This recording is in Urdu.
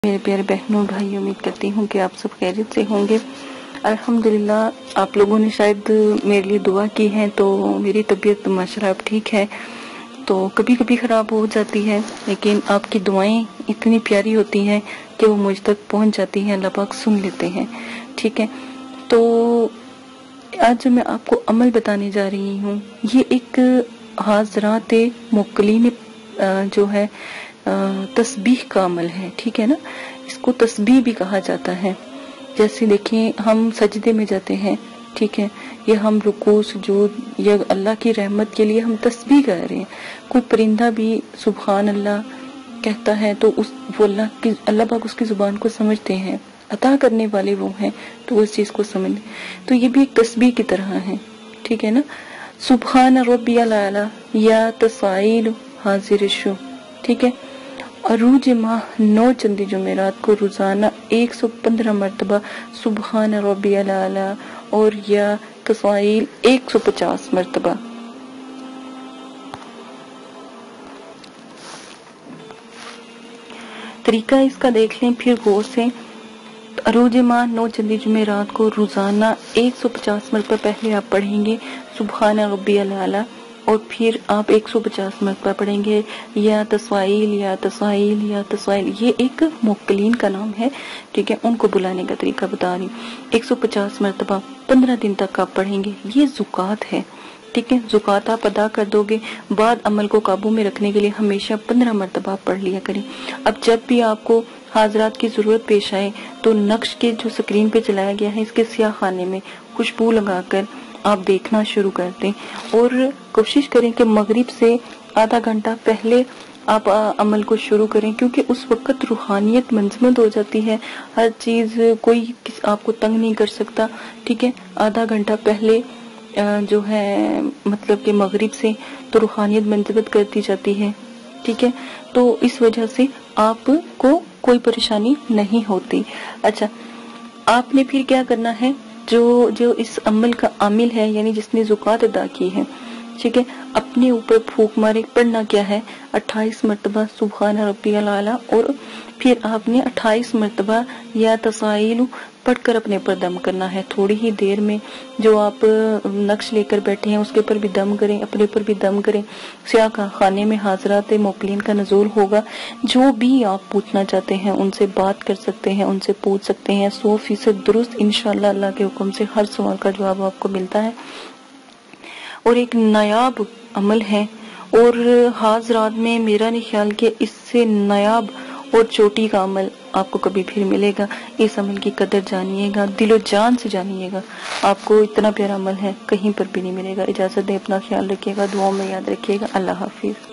میرے پیارے بہنوں بھائی، امید کرتی ہوں کہ آپ سب خیریت سے ہوں گے۔ الحمدللہ آپ لوگوں نے شاید میرے لیے دعا کی ہے تو میری طبیعت ماشاءاللہ اب ٹھیک ہے، تو کبھی کبھی خراب ہو جاتی ہے، لیکن آپ کی دعائیں اتنی پیاری ہوتی ہیں کہ وہ مجھ تک پہنچ جاتی ہیں، اللہ پاک سن لیتے ہیں۔ ٹھیک ہے، تو آج جو میں آپ کو عمل بتانے جا رہی ہوں، یہ ایک حاضرات مقلین جو ہے تسبیح کا عمل ہے۔ ٹھیک ہے نا، اس کو تسبیح بھی کہا جاتا ہے۔ جیسے دیکھیں ہم سجدے میں جاتے ہیں، ٹھیک ہے، یا ہم رکوع سجود یا اللہ کی رحمت کے لیے ہم تسبیح کہہ رہے ہیں۔ کوئی پرندہ بھی سبحان اللہ کہتا ہے تو وہ اللہ پاک اس کی زبان کو سمجھتے ہیں، عطا کرنے والے وہ ہیں تو وہ اس چیز کو سمجھ، تو یہ بھی ایک تسبیح کی طرح ہے۔ ٹھیک ہے نا، سبحان ربی الاعلی یا تصائل حاضر شو، ٹھیک ہے، عروج ماہ 9 چندی جمعرات کو روزانہ 115 مرتبہ سبحان ربی الاعلی اور یا تصائل 150 مرتبہ۔ طریقہ اس کا دیکھ لیں پھر غور سے۔ عروج ماہ 9 چندی جمعرات کو روزانہ 150 مرتبہ پہلے آپ پڑھیں گے سبحان ربی الاعلی، اور پھر آپ 150 مرتبہ پڑھیں گے یا تصائل یا تصائل یا تصائل۔ یہ ایک موکلین کا نام ہے، ٹھیک ہے، ان کو بلانے کا طریقہ بتا رہی ہوں۔ 150 مرتبہ 15 دن تک آپ پڑھیں گے، یہ زکوٰۃ ہے۔ ٹھیک ہے، زکوٰۃ آپ ادا کر دو گے، بعد عمل کو قابو میں رکھنے کے لیے ہمیشہ 15 مرتبہ پڑھ لیا کریں۔ اب جب بھی آپ کو حاضرات کی ضرورت پیش آئے تو نقش کے جو سکرین پہ چلایا گیا ہے، اس کے سیاہ خانے میں خوشبو لگا کر آپ دیکھنا شروع کر دیں، اور کوشش کریں کہ مغرب سے آدھا گھنٹہ پہلے آپ عمل کو شروع کریں، کیونکہ اس وقت روحانیت منجمد ہو جاتی ہے، ہر چیز کوئی آپ کو تنگ نہیں کر سکتا۔ ٹھیک ہے، آدھا گھنٹہ پہلے جو ہے مطلب کہ مغرب سے تو روحانیت منجمد کرتی جاتی ہے۔ ٹھیک ہے، تو اس وجہ سے آپ کو کوئی پریشانی نہیں ہوتی۔ اچھا، آپ نے پھر کیا کرنا ہے، جو اس عمل کا عامل ہے، یعنی جس نے زکوٰۃ ادا کی ہے، ٹھیک ہے، اپنے اوپر پھونک مارے، پڑھنا کیا ہے 28 مرتبہ سبحان ربی الاعلی، اور پھر آپ نے 28 مرتبہ یا تصائل پڑھ کر اپنے پر دم کرنا ہے۔ تھوڑی ہی دیر میں جو آپ نقش لے کر بیٹھے ہیں اس کے پر بھی دم کریں، اپنے پر بھی دم کریں۔ سیاہ خانے میں حاضرات موکلین کا نزول ہوگا، جو بھی آپ پوچھنا چاہتے ہیں ان سے بات کر سکتے ہیں، ان سے پوچھ سکتے ہیں، 100% درست انشاءاللہ اللہ کے حکم سے ہر سوال کا جواب آپ کو ملتا ہے، اور ایک نایاب عمل ہے، اور حاضرات میں میرا نہیں خیال کہ اس سے نایاب اور چوٹی کا عمل آپ کو کبھی پھر ملے گا۔ اس عمل کی قدر جانیے گا، دل و جان سے جانیے گا، آپ کو اتنا پیارا عمل ہے کہیں پر بھی نہیں ملے گا۔ اجازت دیں، اپنا خیال رکھیے گا، دعاؤں میں یاد رکھیے گا۔ اللہ حافظ۔